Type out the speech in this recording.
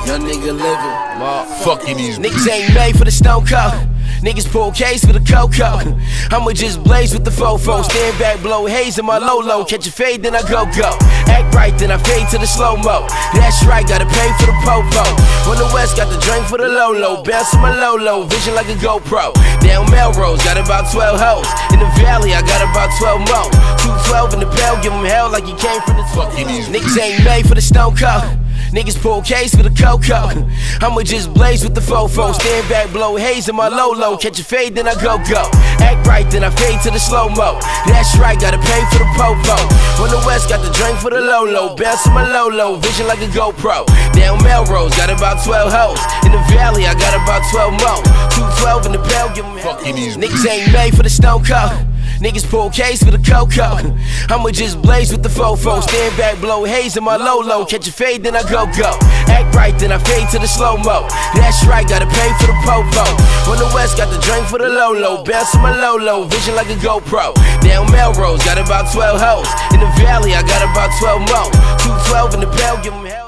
Young nigga living, fucking these niggas ain't made for the stone cold. Niggas pull case for the cocoa. I'ma just blaze with the fofo. Stand back, blow haze in my low. Catch a fade, then I go. Act right, then I fade to the slow-mo. That's right, gotta pay for the popo. On the west, got the drink for the low. Bounce in my low. Vision like a GoPro. Down Melrose, got about 12 hoes. In the valley, I got about 12 more. 212 in the bell, give them hell like he came from the fucking east. Niggas ain't made for the stone cold. Niggas pull case for the cocoa. I'ma just blaze with the fofo. Stand back, blow haze in my low. Catch a fade, then I go. Act right, then I fade to the slow-mo. That's right, gotta pay for the popo. On the west, got the drink for the low. Bounce in my low. Vision like a GoPro. Down Melrose, got about 12 hoes. In the valley, I got about 12 more. 212 in the bell, give them fucking these niggas ain't made for the stone cold. Niggas pull case for the cocoa. I'ma just blaze with the fofo. Stand back, blow haze in my low. Catch a fade, then I go. Act right, then I fade to the slow-mo. That's right, gotta pay for the popo. On the west, got the drink for the low. Bounce in my low. Vision like a GoPro. Down Melrose, got about 12 hoes. In the valley, I got about 12 more. 212 in the bell, give them hell.